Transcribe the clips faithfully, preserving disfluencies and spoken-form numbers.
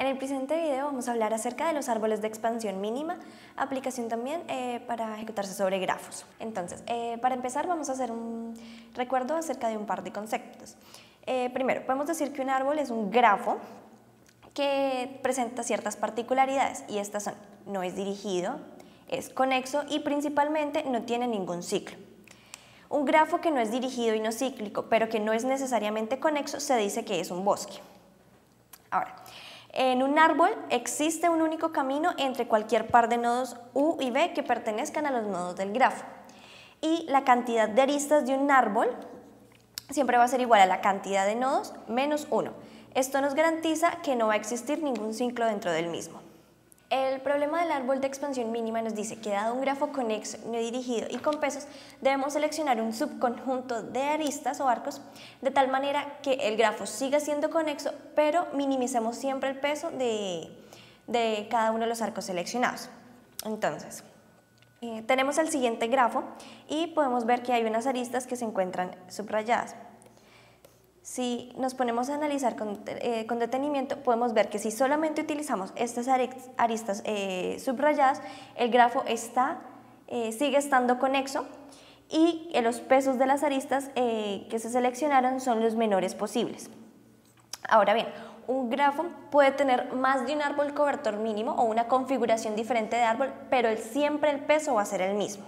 En el presente video vamos a hablar acerca de los árboles de expansión mínima, aplicación también eh, para ejecutarse sobre grafos. Entonces, eh, para empezar vamos a hacer un recuerdo acerca de un par de conceptos. Eh, primero, podemos decir que un árbol es un grafo que presenta ciertas particularidades y estas son: no es dirigido, es conexo y principalmente no tiene ningún ciclo. Un grafo que no es dirigido y no cíclico, pero que no es necesariamente conexo, se dice que es un bosque. Ahora, en un árbol existe un único camino entre cualquier par de nodos U y V que pertenezcan a los nodos del grafo. Y la cantidad de aristas de un árbol siempre va a ser igual a la cantidad de nodos menos uno. Esto nos garantiza que no va a existir ningún ciclo dentro del mismo. El problema del árbol de expansión mínima nos dice que dado un grafo conexo, no dirigido y con pesos, debemos seleccionar un subconjunto de aristas o arcos de tal manera que el grafo siga siendo conexo, pero minimicemos siempre el peso de, de cada uno de los arcos seleccionados. Entonces, eh, tenemos el siguiente grafo y podemos ver que hay unas aristas que se encuentran subrayadas. Si nos ponemos a analizar con, eh, con detenimiento, podemos ver que si solamente utilizamos estas aristas eh, subrayadas, el grafo está, eh, sigue estando conexo y eh, los pesos de las aristas eh, que se seleccionaron son los menores posibles. Ahora bien, un grafo puede tener más de un árbol cobertor mínimo o una configuración diferente de árbol, pero el, siempre el peso va a ser el mismo.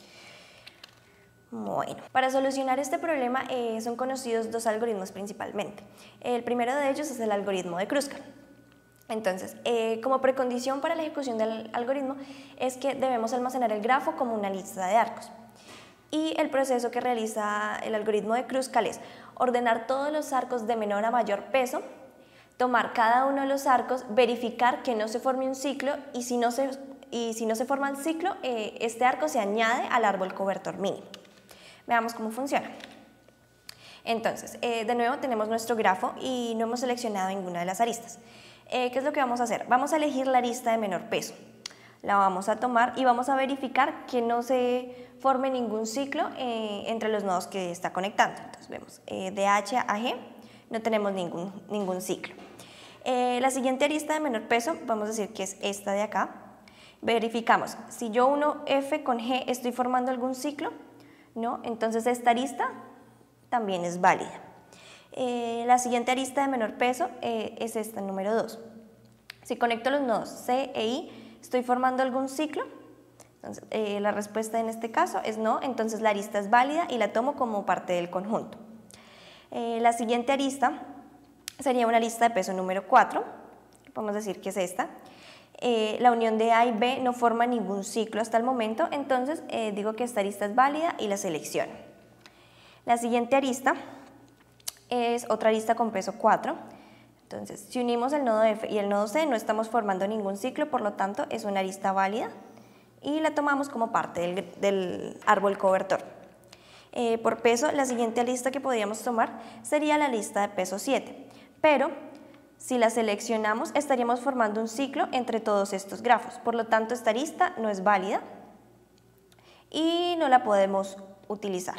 Bueno, para solucionar este problema eh, son conocidos dos algoritmos principalmente. El primero de ellos es el algoritmo de Kruskal. Entonces, eh, como precondición para la ejecución del algoritmo es que debemos almacenar el grafo como una lista de arcos. Y el proceso que realiza el algoritmo de Kruskal es ordenar todos los arcos de menor a mayor peso, tomar cada uno de los arcos, verificar que no se forme un ciclo y si no se, y si no se forma el ciclo, eh, este arco se añade al árbol cobertor mínimo. Veamos cómo funciona. Entonces, eh, de nuevo tenemos nuestro grafo y no hemos seleccionado ninguna de las aristas. Eh, ¿Qué es lo que vamos a hacer? Vamos a elegir la arista de menor peso. La vamos a tomar y vamos a verificar que no se forme ningún ciclo eh, entre los nodos que está conectando. Entonces vemos eh, de H a G no tenemos ningún, ningún ciclo. Eh, la siguiente arista de menor peso, vamos a decir que es esta de acá. Verificamos, si yo uno F con G estoy formando algún ciclo, ¿no? Entonces esta arista también es válida. Eh, la siguiente arista de menor peso eh, es esta, número dos. Si conecto los nodos C e I, ¿estoy formando algún ciclo? Entonces, eh, la respuesta en este caso es no, entonces la arista es válida y la tomo como parte del conjunto. Eh, la siguiente arista sería una arista de peso número cuatro, podemos decir que es esta. Eh, la unión de A y B no forma ningún ciclo hasta el momento, entonces eh, digo que esta arista es válida y la selecciono. La siguiente arista es otra arista con peso cuatro, entonces si unimos el nodo F y el nodo C no estamos formando ningún ciclo, por lo tanto es una arista válida y la tomamos como parte del, del árbol cobertor. Eh, por peso, la siguiente arista que podríamos tomar sería la lista de peso siete, pero si la seleccionamos, estaríamos formando un ciclo entre todos estos grafos. Por lo tanto, esta arista no es válida y no la podemos utilizar.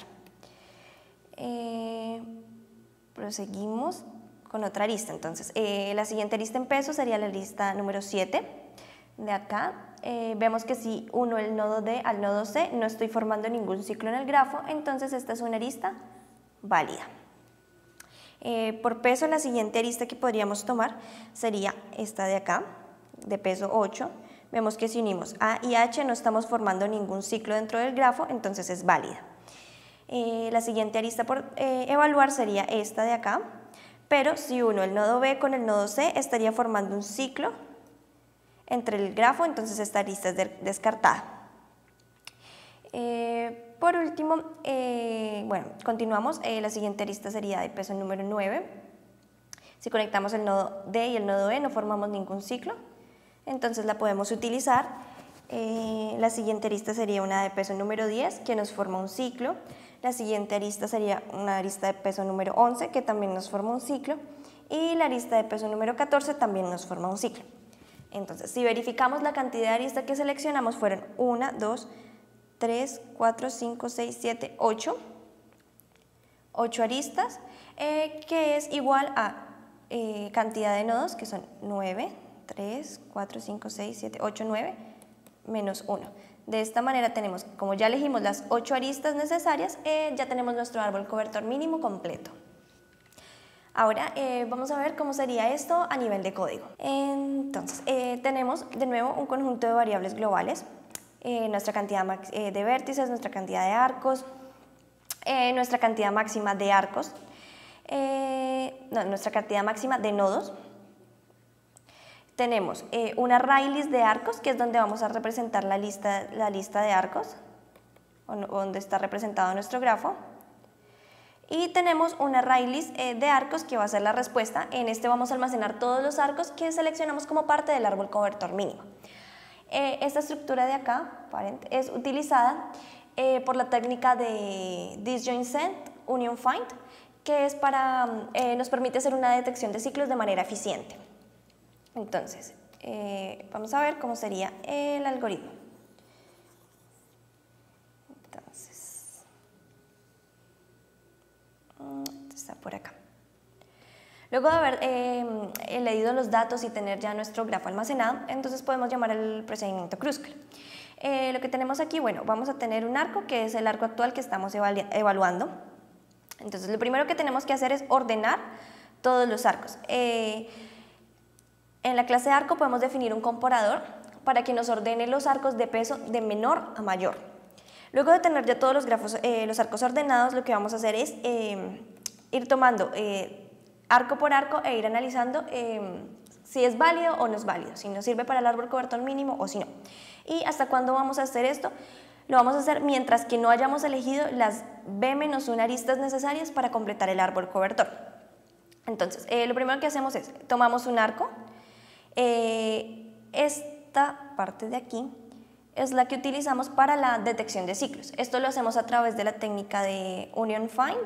Eh, proseguimos con otra arista. Entonces, eh, la siguiente arista en peso sería la arista número siete. De acá eh, vemos que si uno el nodo D al nodo C, no estoy formando ningún ciclo en el grafo, entonces esta es una arista válida. Eh, por peso, la siguiente arista que podríamos tomar sería esta de acá, de peso ocho. Vemos que si unimos A y H no estamos formando ningún ciclo dentro del grafo, entonces es válida. Eh, la siguiente arista por eh, evaluar sería esta de acá, pero si uno el nodo B con el nodo C estaría formando un ciclo entre el grafo, entonces esta arista es de descartada. Eh, Por último, eh, bueno, continuamos, eh, la siguiente arista sería de peso número nueve. Si conectamos el nodo D y el nodo E no formamos ningún ciclo, entonces la podemos utilizar. Eh, la siguiente arista sería una de peso número diez que nos forma un ciclo. La siguiente arista sería una arista de peso número once que también nos forma un ciclo. Y la arista de peso número catorce también nos forma un ciclo. Entonces, si verificamos la cantidad de aristas que seleccionamos fueron uno, dos, tres, cuatro, cinco, seis, siete, ocho. ocho aristas, eh, que es igual a eh, cantidad de nodos, que son nueve, tres, cuatro, cinco, seis, siete, ocho, nueve, menos uno. De esta manera tenemos, como ya elegimos las ocho aristas necesarias, eh, ya tenemos nuestro árbol cobertor mínimo completo. Ahora eh, vamos a ver cómo sería esto a nivel de código. Entonces, eh, tenemos de nuevo un conjunto de variables globales, eh, nuestra cantidad eh, de vértices, nuestra cantidad de arcos, eh, nuestra cantidad máxima de arcos, eh, no, nuestra cantidad máxima de nodos. Tenemos eh, un array list de arcos, que es donde vamos a representar la lista, la lista de arcos, donde está representado nuestro grafo. Y tenemos un array list eh, de arcos que va a ser la respuesta. En este vamos a almacenar todos los arcos que seleccionamos como parte del árbol cobertor mínimo. Eh, esta estructura de acá, parent, es utilizada eh, por la técnica de disjoint set union find, que es para, eh, nos permite hacer una detección de ciclos de manera eficiente. Entonces, eh, vamos a ver cómo sería el algoritmo. Entonces, está por acá. Luego de haber eh, leído los datos y tener ya nuestro grafo almacenado, entonces podemos llamar al procedimiento Kruskal. Eh, lo que tenemos aquí, bueno, vamos a tener un arco, que es el arco actual que estamos evaluando. Entonces, lo primero que tenemos que hacer es ordenar todos los arcos. Eh, en la clase de arco podemos definir un comparador para que nos ordene los arcos de peso de menor a mayor. Luego de tener ya todos los, grafos, eh, los arcos ordenados, lo que vamos a hacer es eh, ir tomando eh, arco por arco e ir analizando eh, si es válido o no es válido, si nos sirve para el árbol cobertor mínimo o si no. ¿Y hasta cuándo vamos a hacer esto? Lo vamos a hacer mientras que no hayamos elegido las B menos una aristas necesarias para completar el árbol cobertor. Entonces, eh, lo primero que hacemos es, tomamos un arco, eh, esta parte de aquí es la que utilizamos para la detección de ciclos. Esto lo hacemos a través de la técnica de union find,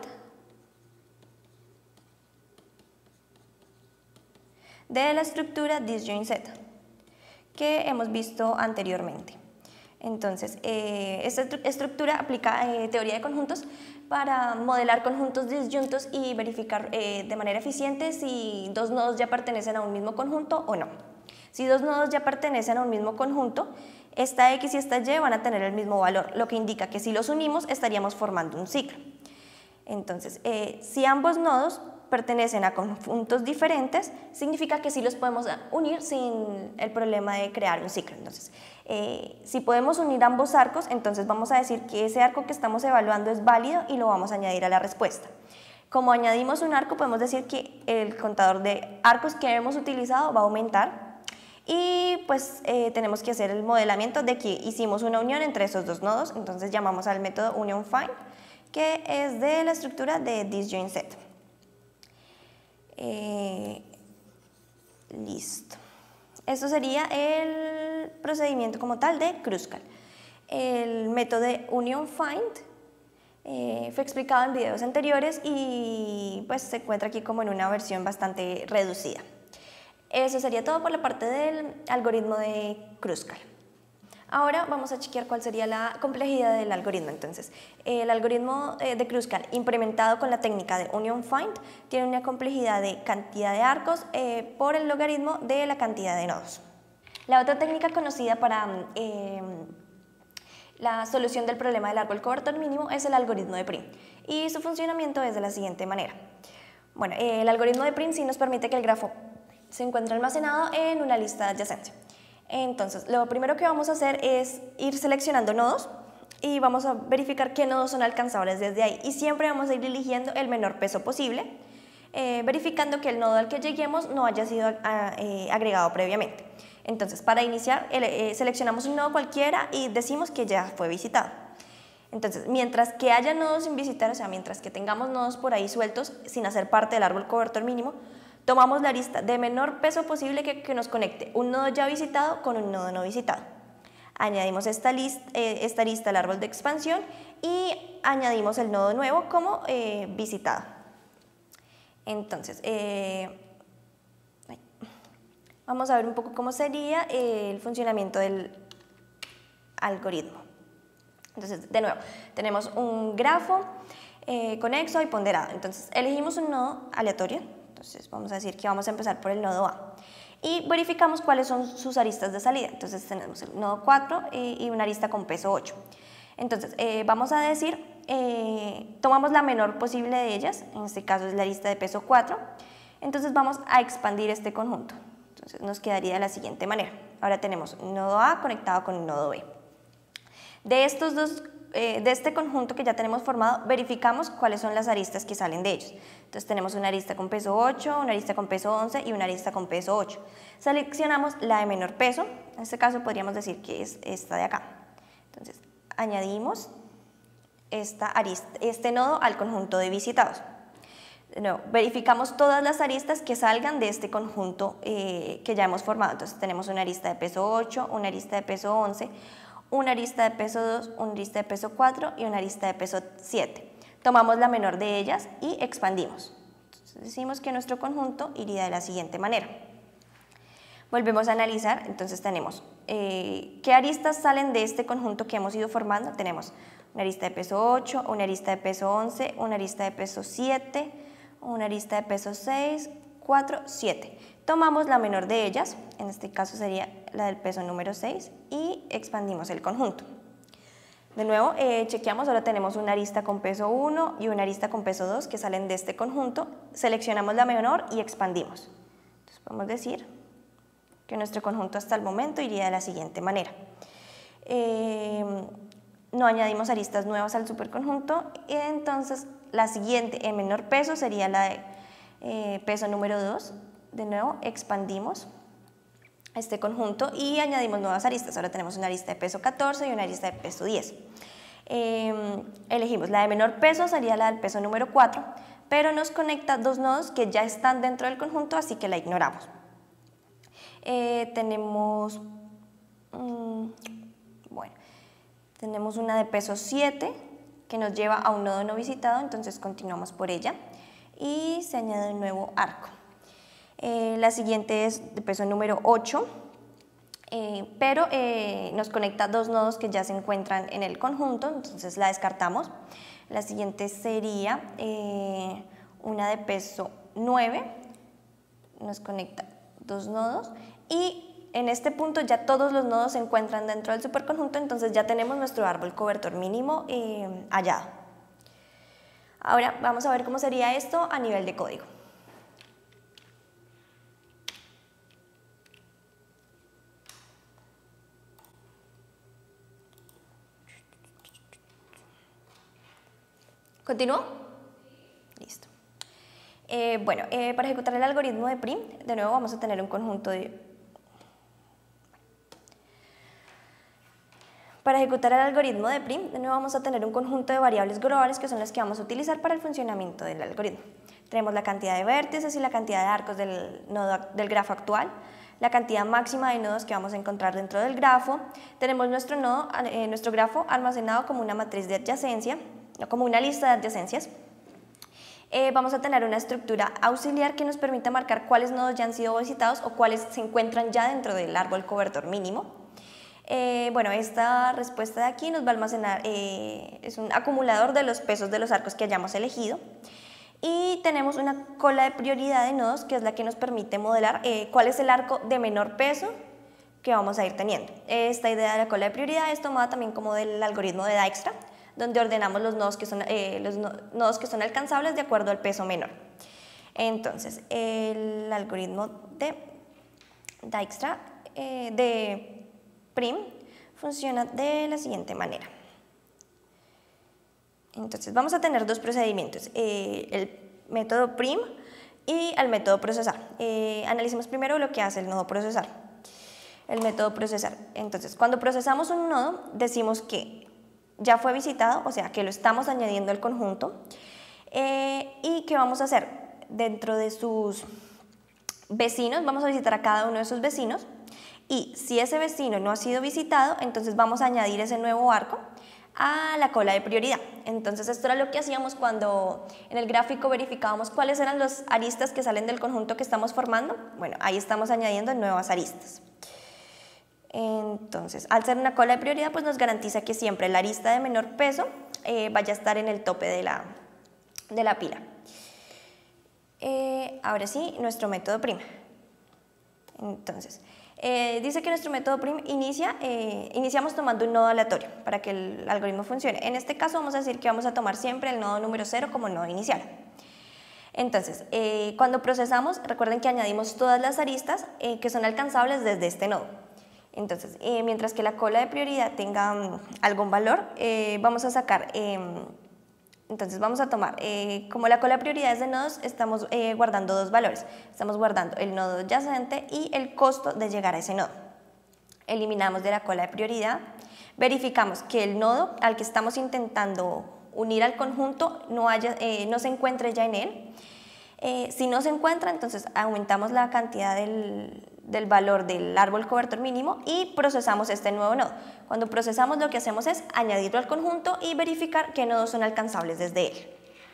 de la estructura disjoint set, que hemos visto anteriormente. Entonces, eh, esta estructura aplica eh, teoría de conjuntos para modelar conjuntos disyuntos y verificar eh, de manera eficiente si dos nodos ya pertenecen a un mismo conjunto o no. Si dos nodos ya pertenecen a un mismo conjunto, esta X y esta Y van a tener el mismo valor, lo que indica que si los unimos estaríamos formando un ciclo. Entonces, eh, si ambos nodos pertenecen a conjuntos diferentes, significa que sí los podemos unir sin el problema de crear un ciclo. Entonces, eh, si podemos unir ambos arcos, entonces vamos a decir que ese arco que estamos evaluando es válido y lo vamos a añadir a la respuesta. Como añadimos un arco, podemos decir que el contador de arcos que hemos utilizado va a aumentar y pues eh, tenemos que hacer el modelamiento de que hicimos una unión entre esos dos nodos, entonces llamamos al método union find, que es de la estructura de disjoint set. Eh, listo. Esto sería el procedimiento como tal de Kruskal. El método de union find eh, fue explicado en videos anteriores y pues se encuentra aquí como en una versión bastante reducida. Eso sería todo por la parte del algoritmo de Kruskal. Ahora vamos a chequear cuál sería la complejidad del algoritmo. Entonces, el algoritmo de Kruskal implementado con la técnica de union find tiene una complejidad de cantidad de arcos eh, por el logaritmo de la cantidad de nodos. La otra técnica conocida para eh, la solución del problema del árbol cobertor mínimo es el algoritmo de Prim, y su funcionamiento es de la siguiente manera. Bueno, eh, el algoritmo de Prim sí nos permite que el grafo se encuentre almacenado en una lista de adyacencia. Entonces, lo primero que vamos a hacer es ir seleccionando nodos y vamos a verificar qué nodos son alcanzables desde ahí. Y siempre vamos a ir eligiendo el menor peso posible, eh, verificando que el nodo al que lleguemos no haya sido a, eh, agregado previamente. Entonces, para iniciar, eh, seleccionamos un nodo cualquiera y decimos que ya fue visitado. Entonces, mientras que haya nodos sin visitar, o sea, mientras que tengamos nodos por ahí sueltos sin hacer parte del árbol cobertor mínimo, tomamos la lista de menor peso posible que, que nos conecte un nodo ya visitado con un nodo no visitado. Añadimos esta, list, eh, esta lista al árbol de expansión y añadimos el nodo nuevo como eh, visitado. Entonces, eh, vamos a ver un poco cómo sería el funcionamiento del algoritmo. Entonces, de nuevo, tenemos un grafo eh, conexo y ponderado. Entonces, elegimos un nodo aleatorio. Entonces vamos a decir que vamos a empezar por el nodo A. y verificamos cuáles son sus aristas de salida. Entonces tenemos el nodo cuatro eh, y una arista con peso ocho. Entonces eh, vamos a decir, eh, tomamos la menor posible de ellas, en este caso es la arista de peso cuatro, entonces vamos a expandir este conjunto. Entonces nos quedaría de la siguiente manera. Ahora tenemos un nodo A conectado con un nodo B. De estos dos, eh, de este conjunto que ya tenemos formado, verificamos cuáles son las aristas que salen de ellos. Entonces tenemos una arista con peso ocho, una arista con peso once y una arista con peso ocho. Seleccionamos la de menor peso, en este caso podríamos decir que es esta de acá. Entonces añadimos esta arista, este nodo al conjunto de visitados. De nuevo, verificamos todas las aristas que salgan de este conjunto eh, que ya hemos formado. Entonces tenemos una arista de peso ocho, una arista de peso once, una arista de peso dos, una arista de peso cuatro y una arista de peso siete. Tomamos la menor de ellas y expandimos. Entonces decimos que nuestro conjunto iría de la siguiente manera. Volvemos a analizar, entonces tenemos eh, qué aristas salen de este conjunto que hemos ido formando. Tenemos una arista de peso ocho, una arista de peso once, una arista de peso siete, una arista de peso seis, cuatro, siete. Tomamos la menor de ellas, en este caso sería la del peso número seis, y expandimos el conjunto. De nuevo, eh, chequeamos, ahora tenemos una arista con peso uno y una arista con peso dos que salen de este conjunto. Seleccionamos la menor y expandimos. Entonces podemos decir que nuestro conjunto hasta el momento iría de la siguiente manera. Eh, no añadimos aristas nuevas al superconjunto, y entonces la siguiente en menor peso sería la de eh, peso número dos. De nuevo expandimos este conjunto y añadimos nuevas aristas. Ahora tenemos una arista de peso catorce y una arista de peso diez. Eh, elegimos la de menor peso, sería la del peso número cuatro, pero nos conecta dos nodos que ya están dentro del conjunto, así que la ignoramos. Eh, tenemos, mmm, bueno, tenemos una de peso siete que nos lleva a un nodo no visitado, entonces continuamos por ella y se añade un nuevo arco. Eh, la siguiente es de peso número ocho, eh, pero eh, nos conecta dos nodos que ya se encuentran en el conjunto, entonces la descartamos. La siguiente sería eh, una de peso nueve, nos conecta dos nodos y en este punto ya todos los nodos se encuentran dentro del superconjunto, entonces ya tenemos nuestro árbol cobertor mínimo eh, hallado. Ahora vamos a ver cómo sería esto a nivel de código. ¿Continúo? Listo. Eh, bueno, eh, para ejecutar el algoritmo de prim, de nuevo vamos a tener un conjunto de... Para ejecutar el algoritmo de prim, de nuevo vamos a tener un conjunto de variables globales que son las que vamos a utilizar para el funcionamiento del algoritmo. Tenemos la cantidad de vértices y la cantidad de arcos del, nodo, del grafo actual, la cantidad máxima de nodos que vamos a encontrar dentro del grafo. Tenemos nuestro, nodo, eh, nuestro grafo almacenado como una matriz de adyacencia, como una lista de adyacencias. Eh, vamos a tener una estructura auxiliar que nos permite marcar cuáles nodos ya han sido visitados o cuáles se encuentran ya dentro del árbol cobertor mínimo. Eh, bueno, esta respuesta de aquí nos va a almacenar, eh, es un acumulador de los pesos de los arcos que hayamos elegido. Y tenemos una cola de prioridad de nodos que es la que nos permite modelar eh, cuál es el arco de menor peso que vamos a ir teniendo. Esta idea de la cola de prioridad es tomada también como del algoritmo de Dijkstra, donde ordenamos los nodos que son, eh, los nodos que son alcanzables de acuerdo al peso menor. Entonces, el algoritmo de Dijkstra, eh, de prim, funciona de la siguiente manera. Entonces, vamos a tener dos procedimientos, eh, el método prim y el método procesar. Eh, analicemos primero lo que hace el nodo procesar. El método procesar. Entonces, cuando procesamos un nodo, decimos que ya fue visitado, o sea que lo estamos añadiendo al conjunto, eh, y ¿qué vamos a hacer? Dentro de sus vecinos, vamos a visitar a cada uno de sus vecinos, y si ese vecino no ha sido visitado, entonces vamos a añadir ese nuevo arco a la cola de prioridad. Entonces esto era lo que hacíamos cuando en el gráfico verificábamos cuáles eran los aristas que salen del conjunto que estamos formando. Bueno, ahí estamos añadiendo nuevas aristas. Entonces, al ser una cola de prioridad, pues nos garantiza que siempre la arista de menor peso eh, vaya a estar en el tope de la, de la pila. Eh, ahora sí, nuestro método prim. Entonces, eh, dice que nuestro método prim inicia, eh, iniciamos tomando un nodo aleatorio para que el algoritmo funcione. En este caso vamos a decir que vamos a tomar siempre el nodo número cero como nodo inicial. Entonces, eh, cuando procesamos, recuerden que añadimos todas las aristas eh, que son alcanzables desde este nodo. Entonces, eh, mientras que la cola de prioridad tenga um, algún valor, eh, vamos a sacar, eh, entonces vamos a tomar, eh, como la cola de prioridades de nodos, estamos eh, guardando dos valores. Estamos guardando el nodo adyacente y el costo de llegar a ese nodo. Eliminamos de la cola de prioridad, verificamos que el nodo al que estamos intentando unir al conjunto no, haya, eh, no se encuentre ya en él. Eh, si no se encuentra, entonces aumentamos la cantidad del, del valor del árbol cobertor mínimo y procesamos este nuevo nodo. Cuando procesamos, lo que hacemos es añadirlo al conjunto y verificar qué nodos son alcanzables desde él.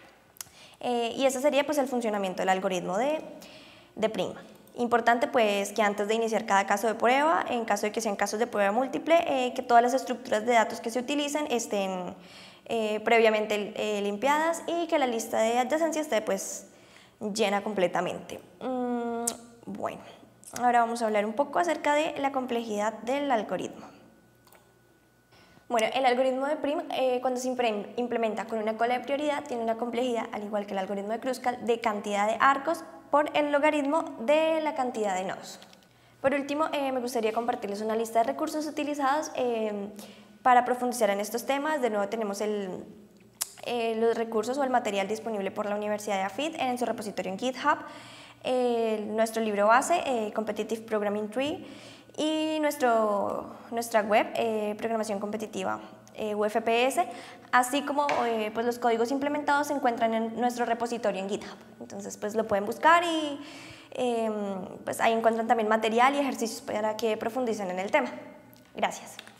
Eh, y ese sería pues el funcionamiento del algoritmo de, de prima. Importante pues que antes de iniciar cada caso de prueba, en caso de que sean casos de prueba múltiple, eh, que todas las estructuras de datos que se utilicen estén eh, previamente eh, limpiadas y que la lista de adyacencia esté pues llena completamente. Mm, bueno, ahora vamos a hablar un poco acerca de la complejidad del algoritmo. Bueno, el algoritmo de prim, eh, cuando se implementa con una cola de prioridad, tiene una complejidad, al igual que el algoritmo de Kruskal, de cantidad de arcos por el logaritmo de la cantidad de nodos. Por último, eh, me gustaría compartirles una lista de recursos utilizados eh, para profundizar en estos temas. De nuevo tenemos el, eh, los recursos o el material disponible por la Universidad de Afid en su repositorio en GitHub, eh, nuestro libro base, eh, Competitive Programming Tree, y nuestro, nuestra web, eh, Programación Competitiva, eh, U F P S, así como eh, pues los códigos implementados se encuentran en nuestro repositorio en GitHub. Entonces pues lo pueden buscar y eh, pues ahí encuentran también material y ejercicios para que profundicen en el tema. Gracias.